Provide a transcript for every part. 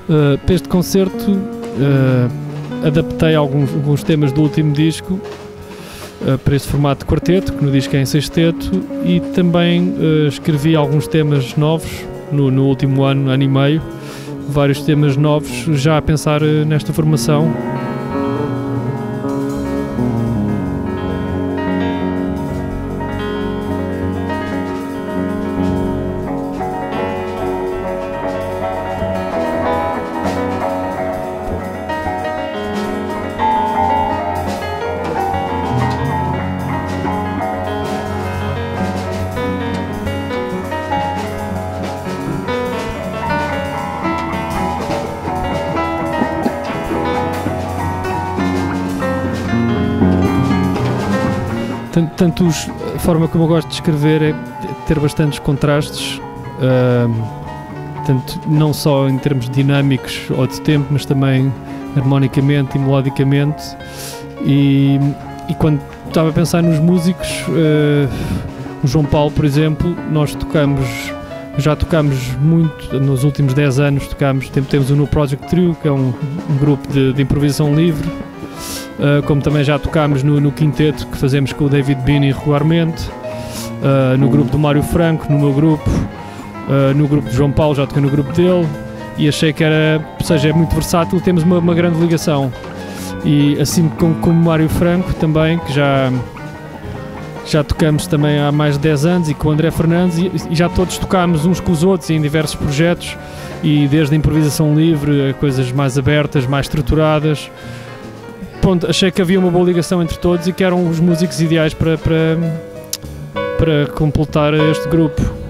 Para este concerto adaptei alguns temas do último disco para este formato de quarteto, que no disco é em sexteto, e também escrevi alguns temas novos no último ano e meio, vários temas novos já a pensar nesta formação. A forma como eu gosto de escrever é ter bastantes contrastes, tanto não só em termos dinâmicos ou de tempo, mas também harmonicamente e melodicamente. E quando estava a pensar nos músicos, o João Paulo, por exemplo, nós já tocamos muito, nos últimos 10 anos temos o No Project Trio, que é um grupo de improvisação livre. Como também já tocámos no quinteto que fazemos com o David Bini regularmente, no grupo do Mário Franco, no meu grupo, no grupo de João Paulo, já toquei no grupo dele, e achei que é muito versátil, temos uma grande ligação. E assim como o Mário Franco também, que já tocamos também há mais de 10 anos, e com o André Fernandes, e já todos tocámos uns com os outros em diversos projetos, e desde a improvisação livre a coisas mais abertas, mais estruturadas. Pronto, achei que havia uma boa ligação entre todos e que eram os músicos ideais para completar este grupo.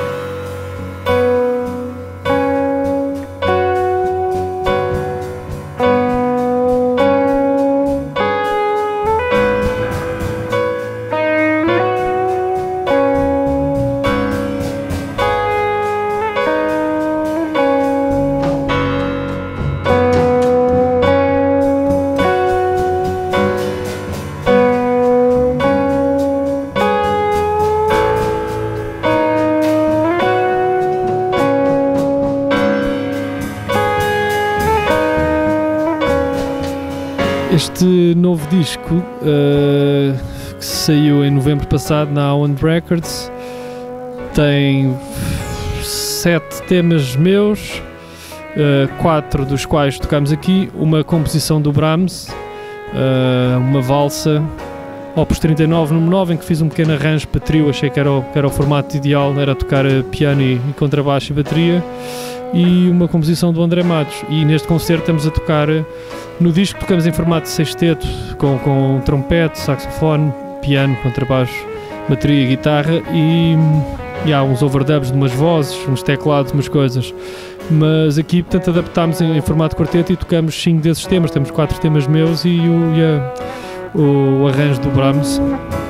Este novo disco, que saiu em novembro passado na Awan Records, tem 7 temas meus, 4 dos quais tocamos aqui, uma composição do Brahms, uma valsa, Opus 39 número 9, em que fiz um pequeno arranjo para trio, achei que era o formato ideal, era tocar piano e contrabaixo e bateria, e uma composição do André Matos. E neste concerto estamos a tocar, no disco tocamos em formato de sexteto, com trompete, saxofone, piano, contrabaixo, bateria e guitarra, e há uns overdubs de umas vozes, uns teclados, umas coisas. Mas aqui, portanto, adaptámos em formato de quarteto e tocamos 5 desses temas, temos 4 temas meus e o arranjo do Brahms.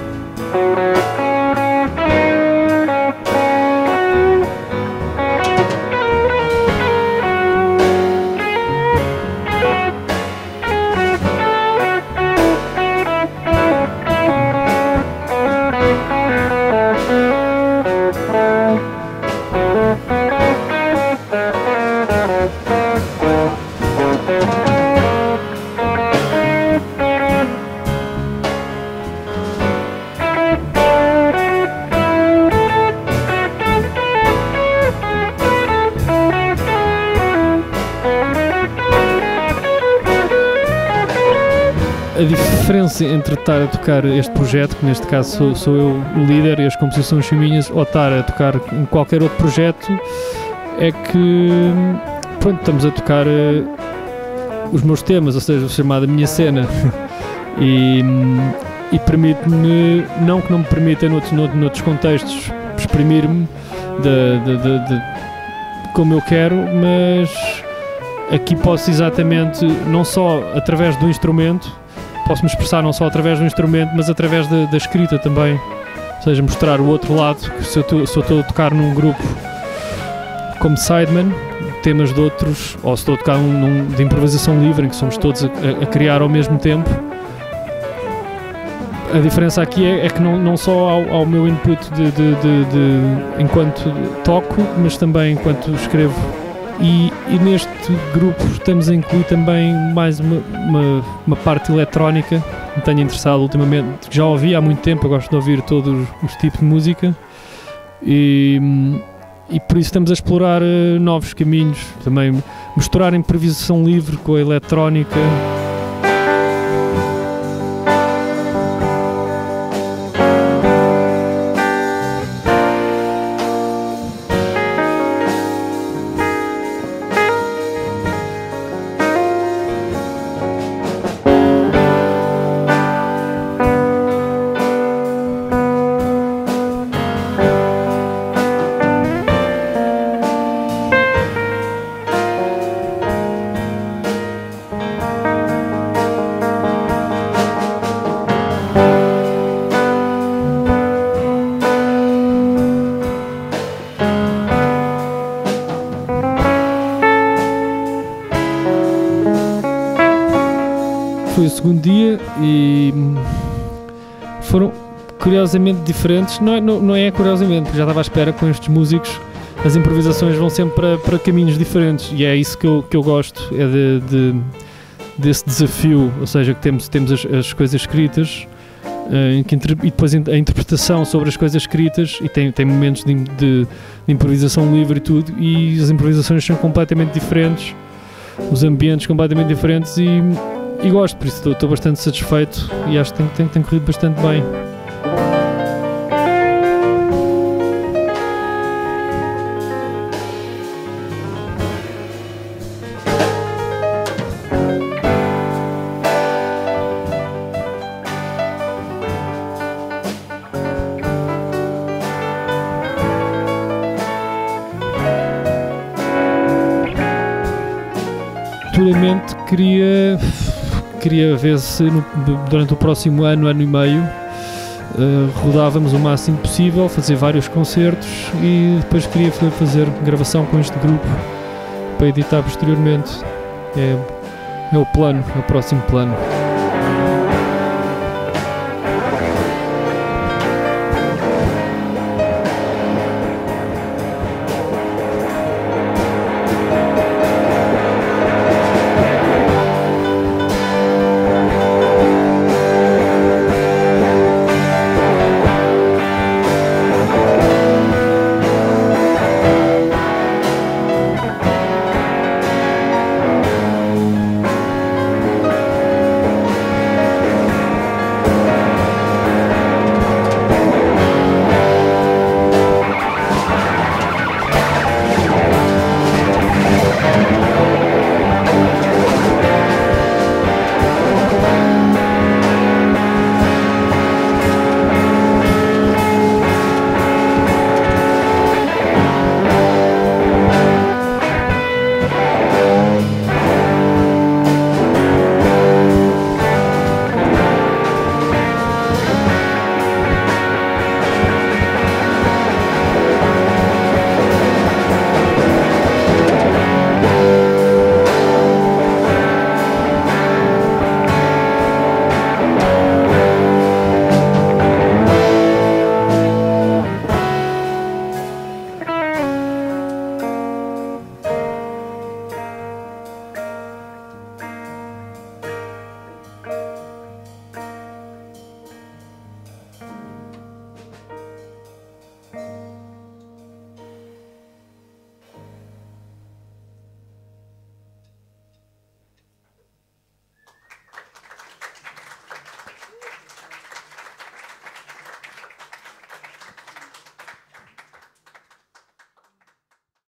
A diferença entre estar a tocar este projeto, que neste caso sou eu o líder e as composições são minhas, ou estar a tocar em qualquer outro projeto, é que pronto, estamos a tocar os meus temas, ou seja, o chamado Minha Cena, e permite-me, não que não me permita noutros contextos exprimir-me como eu quero, mas aqui posso exatamente, não só através do instrumento, posso-me expressar não só através do instrumento, mas através da escrita também, ou seja, mostrar o outro lado, que se eu estou a tocar num grupo como sideman, temas de outros, ou se estou a tocar de improvisação livre, em que somos todos a criar ao mesmo tempo, a diferença aqui é que não só ao meu input enquanto toco, mas também enquanto escrevo E neste grupo estamos a incluir também mais uma parte eletrónica que me tenho interessado ultimamente, já ouvi há muito tempo, eu gosto de ouvir todos os tipos de música e por isso estamos a explorar novos caminhos, também misturar a improvisação livre com a eletrónica. Foi o segundo dia e foram curiosamente diferentes, não é curiosamente, porque já estava à espera com estes músicos, as improvisações vão sempre para caminhos diferentes e é isso que eu gosto, é desse desafio, ou seja, que temos as coisas escritas e depois a interpretação sobre as coisas escritas e tem momentos de improvisação livre e tudo, e as improvisações são completamente diferentes, os ambientes completamente diferentes e gosto, por isso estou bastante satisfeito e acho que tem corrido bastante bem. Futuramente queria ver se durante o próximo ano e meio rodávamos o máximo possível, fazer vários concertos e depois queria fazer gravação com este grupo para editar posteriormente. É o plano, é o próximo plano.